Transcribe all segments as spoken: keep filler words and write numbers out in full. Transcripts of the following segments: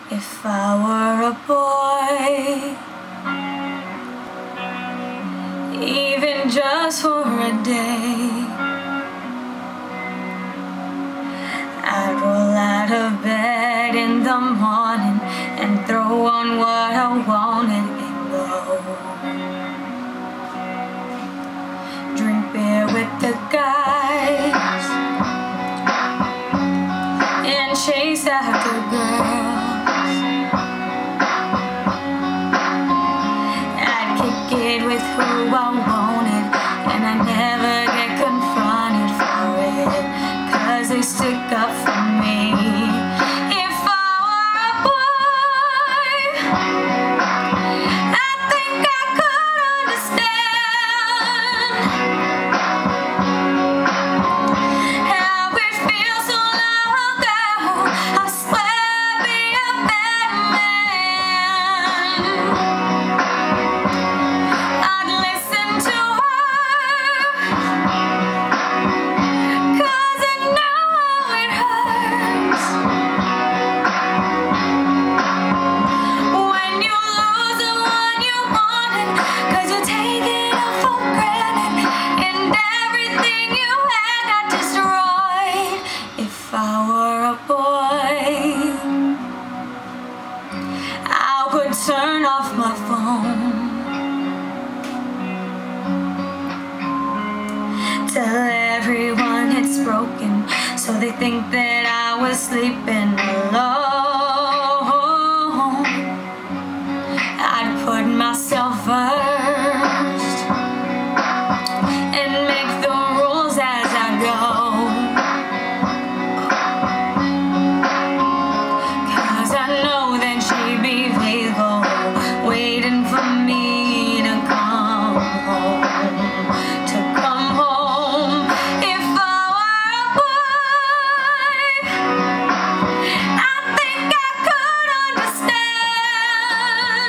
If I were a boy, even just for a day, I'd roll out of bed in the morning and throw on what I wanted and go drink beer with the guys and chase after girls. I'd kick it with who I wanted, and I never get confronted for it, 'cause they stick up for me. If I were a boy, I think I could understand how it feels to love a girl. I swear I'd be a better man. I'd listen to her, 'cause I know it hurts when you lose the one you wanted, 'cause you take it all for granted and everything you had got destroyed. If I were a boy, I would turn off my phone, tell everyone it's broken, so they think that I was sleeping alone. I'd put myself first and make the rules as I go, 'cause I know that she'd be faithful, waiting for me to come home, to come home. If I were a boy, I think I could understand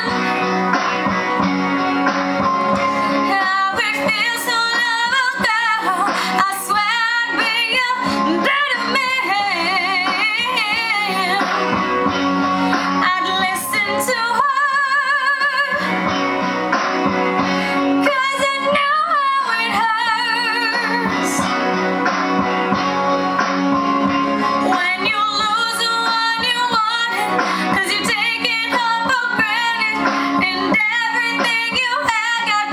how it feels to love a girl. I swear I'd be a better man. I'd listen to her, 'cause I know how it hurts when you lose the one you wanted, 'cause you take it all for granted and everything you had got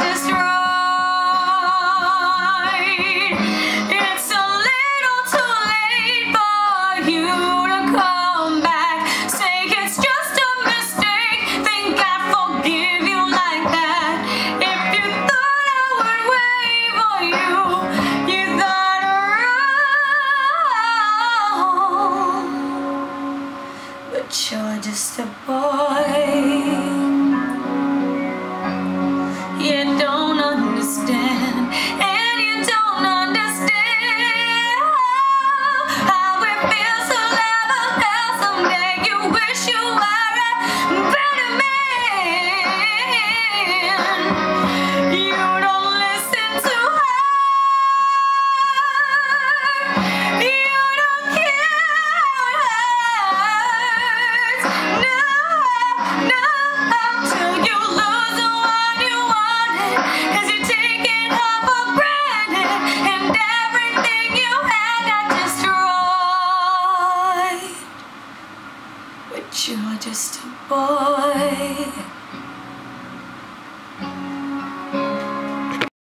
destroyed. It's a little too late for you to come back, say it's just a mistake, think I'd forgive you like that. If you thought I would wait for you, you thought wrong, but you're just a boy. You don't understand, and you don't understand how it feels to love a girl. Someday you wish you were a better man. You don't listen to her, you don't care how it hurts. No, no, till you lose the one you wanted, 'cause you take it all for granted and everything you had got destroyed. But you're just a boy.